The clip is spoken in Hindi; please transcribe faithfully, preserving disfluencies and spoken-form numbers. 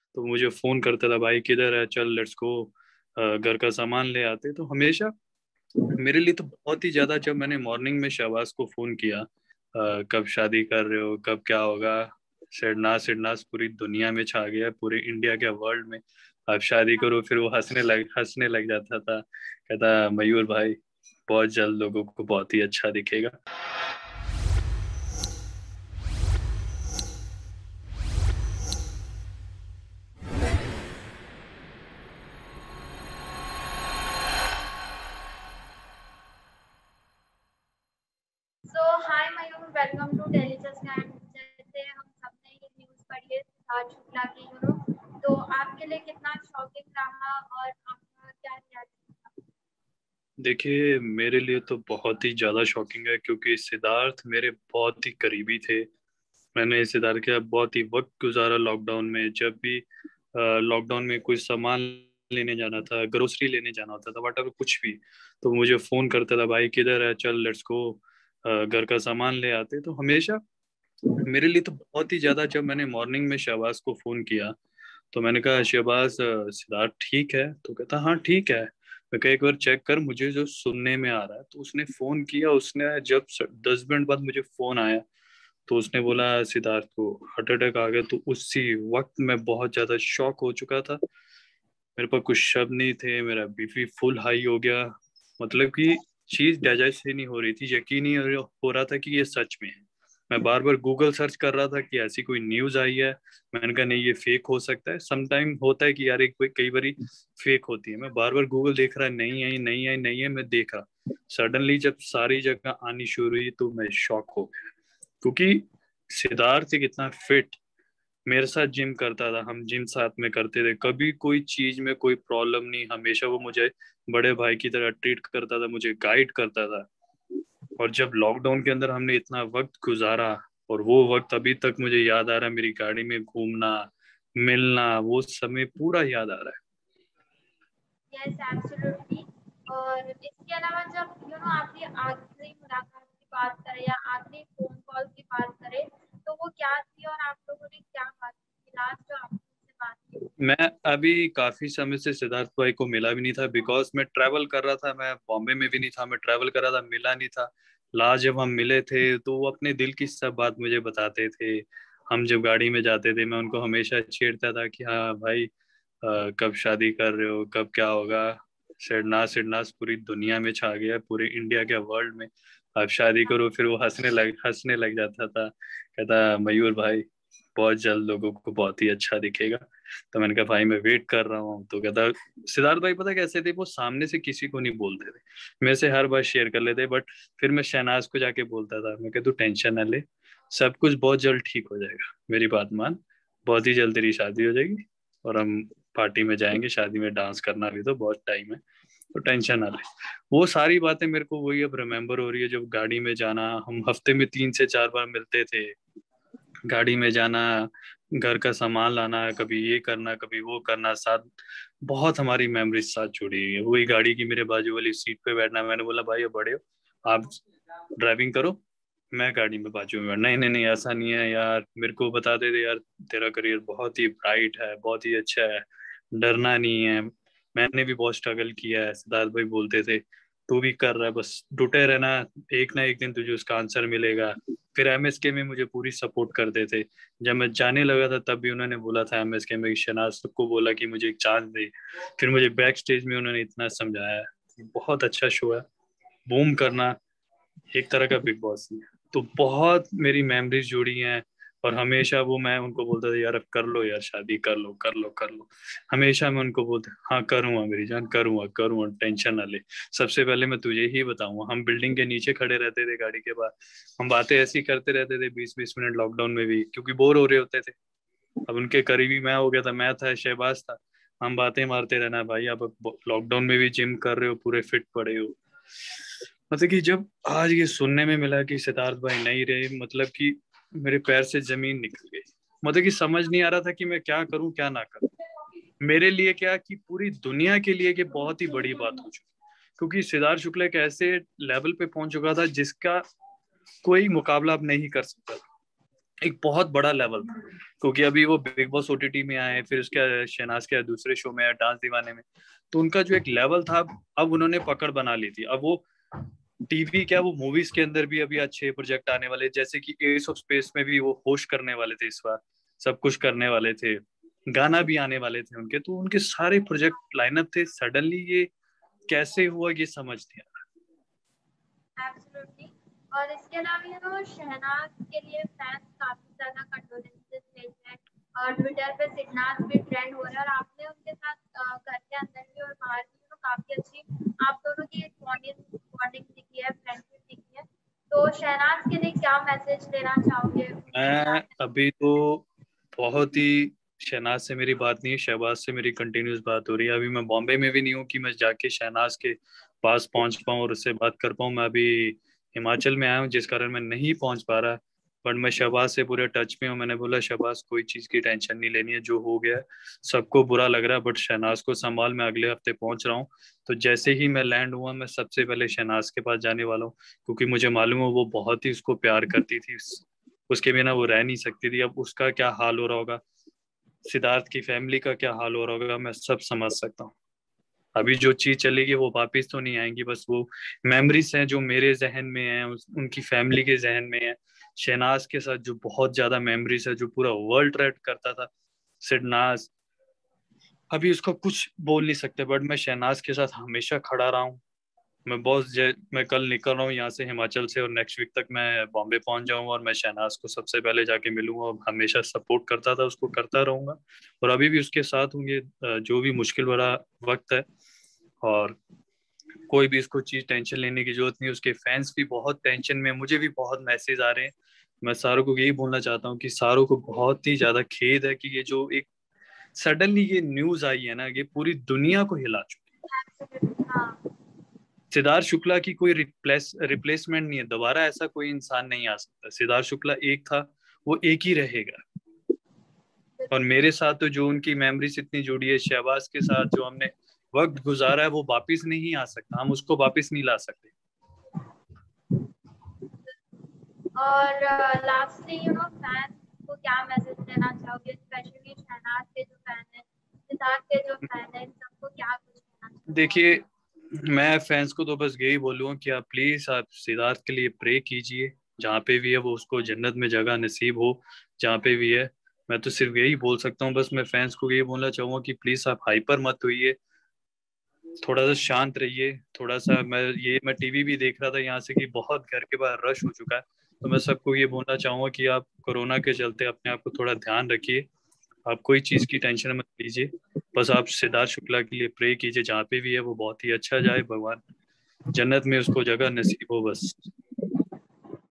तो मुझे फोन करता था, भाई किधर है, चल लेट्स गो, घर का सामान ले आते। तो हमेशा मेरे लिए तो बहुत ही ज्यादा, जब मैंने मॉर्निंग में शहबाज को फोन किया, अ, कब शादी कर रहे हो, कब क्या होगा, सिरनास सिरनास पूरी दुनिया में छा गया है, पूरे इंडिया के वर्ल्ड में, आप शादी करो। फिर वो हंसने लग हंसने लग जाता था, कहता मयूर भाई बहुत जल्द लोगों को बहुत ही अच्छा दिखेगा। So hi Mayur, welcome to daily stand. जैसे हम सबने ये न्यूज़ पढ़ी है सिद्धार्थ शुक्ला की, यू नो, तो आपके लिए कितना शॉकिंग रहा और आपका क्या रिएक्शन था? देखिए, मेरे लिए तो बहुत ही ज्यादा शॉकिंग है, क्योंकि सिद्धार्थ मेरे बहुत ही करीबी थे। मैंने सिद्धार्थ के साथ बहुत ही वक्त गुजारा लॉकडाउन में। जब भी लॉकडाउन में कोई सामान लेने जाना था, ग्रोसरी लेने जाना होता था, वट कुछ भी, तो मुझे फोन करता था, भाई किधर है, चल लेट्स गो, घर का सामान ले आते। तो हमेशा मेरे लिए तो बहुत ही ज्यादा, जब मैंने मॉर्निंग में शहबाज को फोन किया, तो मैंने कहा शहबाज, अ, सिद्धार्थ ठीक है? तो कहता हाँ ठीक है। मैं कहा एक बार चेक कर, मुझे जो सुनने में आ रहा है। तो उसने फोन किया, उसने जब दस मिनट बाद मुझे फोन आया, तो उसने बोला सिद्धार्थ को हार्ट अटैक आ गया। तो उसी वक्त मैं बहुत ज्यादा शॉक हो चुका था, मेरे पास कुछ शब्द नहीं थे, मेरा बीपी फुल हाई हो गया। मतलब कि चीज डाइजेस्ट ही नहीं हो रही थी, यकीन ही हो हो रहा था कि ये सच में है। मैं बार बार गूगल सर्च कर रहा था कि ऐसी कोई न्यूज आई है। मैंने कहा नहीं, ये फेक हो सकता है। समटाइम होता है कि यार एक कोई कई बारी फेक होती है। मैं बार बार गूगल देख रहा, नहीं आई नहीं आई नहीं है, मैं देखा। सडनली जब सारी जगह आनी शुरू हुई, तो मैं शॉक हो गया, क्योंकि सिद्धार्थ एक इतना फिट, मेरे साथ जिम करता था, हम जिम साथ में करते थे, कभी कोई चीज में कोई प्रॉब्लम नहीं, हमेशा वो मुझे बड़े भाई की तरह ट्रीट करता था, मुझे गाइड करता था। और जब लॉकडाउन के अंदर हमने इतना वक्त गुजारा, और वो वक्त अभी तक मुझे याद आ रहा है, मेरी गाड़ी में घूमना, मिलना, वो समय पूरा याद आ रहा है। Yes, absolutely. और इसके अलावा जब यू नो आपकी आखिरी मुलाकात की बात करें या आखिरी फोन कॉल की बात करें, तो वो क्या थी और आप लोगों ने क्या बात की लास्ट जो आपने उनसे बात की? मैं अभी काफी समय से सिद्धार्थ भाई को मिला भी नहीं था, बिकॉज मैं ट्रैवल कर रहा था, मैं बॉम्बे में भी नहीं था, मैं ट्रैवल कर रहा था, मिला नहीं था। लास्ट जब हम मिले थे, तो वो अपने दिल की सब बात मुझे बताते थे। हम जब गाड़ी में जाते थे, मैं उनको हमेशा छेड़ता था कि हाँ भाई, अ, कब शादी कर रहे हो, कब क्या होगा, सिरनास सिरनास पूरी दुनिया में छा गया है, पूरे इंडिया के वर्ल्ड में, आप शादी करो। फिर वो हंसने लग हंसने लग जाता था, कहता मयूर भाई बहुत जल्द लोगों को बहुत ही अच्छा दिखेगा। तो मैंने कहा भाई मैं वेट कर रहा हूँ। तो कहता, सिद्धार्थ भाई पता कैसे थे, वो सामने से किसी को नहीं बोलते थे, मेरे से हर बात शेयर कर लेते। बट फिर मैं शहनाज को जाके बोलता था, मैं कहा तू टेंशन ना ले, सब कुछ बहुत जल्द ठीक हो जाएगा, मेरी बात मान, बहुत ही जल्द तेरी शादी हो जाएगी, और हम पार्टी में जाएंगे, शादी में डांस करना भी तो बहुत टाइम है, तो टेंशन ना ले। वो सारी बातें मेरे को वही अब रिमेम्बर हो रही है, जब गाड़ी में जाना, हम हफ्ते में तीन से चार बार मिलते थे, गाड़ी में जाना, घर का सामान लाना, कभी ये करना कभी वो करना साथ, बहुत हमारी मेमोरीज साथ जुड़ी हुई है। वही गाड़ी की मेरे बाजू वाली सीट पे बैठना, मैंने बोला भाई अब बड़े हो, आप ड्राइविंग करो, मैं गाड़ी में बाजू में बैठ, नहीं नहीं नहीं ऐसा नहीं है यार, मेरे को बताते थे यार तेरा करियर बहुत ही ब्राइट है, बहुत ही अच्छा है, डरना नहीं है। मैंने भी बहुत स्ट्रगल किया है, सिद्धार्थ भाई बोलते थे तू भी कर रहा है, बस डटे रहना, एक ना एक दिन तुझे उसका आंसर मिलेगा। फिर एमएसके में मुझे पूरी सपोर्ट करते थे। जब मैं जाने लगा था, तब भी उन्होंने बोला था एमएसके में, शनाज सबको बोला कि मुझे एक चांस दे। फिर मुझे बैक स्टेज में उन्होंने इतना समझाया कि बहुत अच्छा शो है, बूम करना, एक तरह का बिग बॉस ही है। तो बहुत मेरी मेमोरीज जुड़ी हैं। और हमेशा वो, मैं उनको बोलता था यार अब कर लो यार, शादी कर लो कर लो कर लो। हमेशा मैं उनको बोलता हाँ करूंगा मेरी जान, करूंगा करूंगा, टेंशन ना ले, सबसे पहले मैं तुझे ही बताऊंगा। हम बिल्डिंग के नीचे खड़े रहते थे गाड़ी के बाद, हम बातें ऐसी करते रहते थे बीस बीस मिनट लॉकडाउन में भी, क्योंकि बोर हो रहे होते थे। अब उनके करीबी मैं हो गया था, मैं था, शहबाज था, हम बातें मारते रहना, भाई आप लॉकडाउन में भी जिम कर रहे हो, पूरे फिट पड़े हो। मतलब कि जब आज ये सुनने में मिला कि सिद्धार्थ भाई नहीं रहे, मतलब कि मेरे पैर से जमीन निकल गई। मतलब कि समझ नहीं आ रहा था कि मैं क्या करूं क्या ना करूं। मेरे लिए क्या, कि पूरी दुनिया के लिए कि बहुत ही बड़ी बात हो चुकी, क्योंकि सिद्धार्थ शुक्ला एक ऐसे लेवल पे पहुंच चुका था जिसका कोई मुकाबला अब नहीं कर सकता। एक बहुत बड़ा लेवल था, क्योंकि अभी वो बिग बॉस ओटीटी में आए, फिर उसके शहनाज के दूसरे शो में डांस दीवाने में, तो उनका जो एक लेवल था अब उन्होंने पकड़ बना ली थी। अब वो टीवी क्या, वो मूवीज के अंदर भी अभी अच्छे प्रोजेक्ट आने वाले, जैसे कि एस ऑफ स्पेस में भी वो होस्ट करने वाले थे इस बार, सब कुछ करने वाले थे, गाना भी आने वाले थे उनके, तो उनके सारे प्रोजेक्ट लाइनअप थे। सडनली ये कैसे हुआ ये समझ नहीं आ एब्सोल्युटली। और इसके अलावा यू नो शहनाज के लिए फैंस काफी ज्यादा कंडोलेंसेस भेज रहे हैं, और ट्विटर पे सिडनाथ भी ट्रेंड हो रहा है, और आपने उनके साथ अ, घर के अंदर भी और बाहर भी यू नो काफी अच्छी आप दोनों की एक बॉन्डिंग बॉन्डिंग दिखी है, फ्रेंडशिप दिखी है। तो शहनाज के लिए क्या मैसेज देना चाहोगे रहा। उनके मैं साथ? अभी तो बहुत ही, शहनाज से मेरी बात नहीं है, शहबाज से मेरी कंटिन्यूस बात हो रही है। अभी मैं बॉम्बे में भी नहीं हूँ कि मैं जाके शहनाज के पास पहुंच पाऊँ और उससे बात कर पाऊँ। मैं अभी हिमाचल में आया हूँ, जिस कारण मैं नहीं पहुंच पा रहा। बट मैं शहबाज से पूरे टच में हूँ। मैंने बोला शहबाज कोई चीज़ की टेंशन नहीं लेनी है, जो हो गया है सबको बुरा लग रहा है, बट शहनाज को संभाल, मैं अगले हफ्ते पहुंच रहा हूँ। तो जैसे ही मैं लैंड हुआ, मैं सबसे पहले शहनाज के पास जाने वाला हूँ, क्योंकि मुझे मालूम है वो बहुत ही उसको प्यार करती थी, उसके बिना वो रह नहीं सकती थी। अब उसका क्या हाल हो रहा होगा, सिद्धार्थ की फैमिली का क्या हाल हो रहा होगा, मैं सब समझ सकता हूँ। अभी जो चीज चलेगी वो वापिस तो नहीं आएंगी, बस वो मेमोरीज हैं जो मेरे जहन में है, उस, उनकी फैमिली के जहन में है। शहनाज के साथ जो बहुत ज्यादा मेमोरीज है, जो पूरा वर्ल्ड ट्रेड करता था सिडनाज, अभी उसको कुछ बोल नहीं सकते, बट मैं शहनाज के साथ हमेशा खड़ा रहा हूँ। मैं बहुत जै- मैं कल निकल रहा हूँ यहाँ से हिमाचल से, और नेक्स्ट वीक तक मैं बॉम्बे पहुंच जाऊंगा, और मैं शहनाज को सबसे पहले जाके मिलूंगा, और हमेशा सपोर्ट करता था उसको करता रहूंगा, और अभी भी उसके साथ होंगे अ, जो भी मुश्किल भरा वक्त है। और कोई भी इसको चीज टेंशन लेने की जरूरत नहीं। उसके फैंस भी बहुत टेंशन में, मुझे भी बहुत मैसेज आ रहे हैं। मैं सारों को यही बोलना चाहता हूँ कि सारों को बहुत ही ज्यादा खेद है कि ये जो एक सडनली ये न्यूज आई है ना, ये पूरी दुनिया को हिला चुकी है। एब्सोल्युटली हाँ। सिद्धार्थ शुक्ला की कोई रिप्लेस रिप्लेसमेंट नहीं है, दोबारा ऐसा कोई इंसान नहीं आ सकता। सिद्धार्थ शुक्ला एक था, वो एक ही रहेगा। और मेरे साथ तो जो उनकी मेमोरीज इतनी जुड़ी है, शहबाज के साथ जो हमने वक्त गुजारा है, वो वापिस नहीं आ सकता, हम उसको वापिस नहीं ला सकते। और लास्टली यू नो फैन को क्या मैसेज देना चाहोगे, स्पेशली शहनाज के जो फैन है, सिद्धार्थ के जो फैन है, इन सबको क्या कुछ कहना चाहोगे? देखिए, मैं फैंस को तो बस यही बोलूँगा कि आप प्लीज आप सिद्धार्थ के लिए प्रे कीजिए, जहाँ पे भी है वो उसको जन्नत में जगह नसीब हो, जहाँ पे भी है। मैं तो सिर्फ यही बोल सकता हूँ, बस मैं फैंस को यही बोलना चाहूंगा कि प्लीज आप हाइपर मत होइए, थोड़ा सा शांत रहिए। थोड़ा सा, मैं ये मैं टीवी भी देख रहा था यहाँ से कि बहुत घर के बाहर रश हो चुका है, तो मैं सबको ये बोलना चाहूंगा कि आप कोरोना के चलते अपने आप को थोड़ा ध्यान रखिए, आप कोई चीज की टेंशन मत लीजिए। बस आप सिद्धार्थ शुक्ला के लिए प्रे कीजिए, जहाँ पे भी है वो बहुत ही अच्छा जाए, भगवान जन्नत में उसको जगह नसीब हो बस।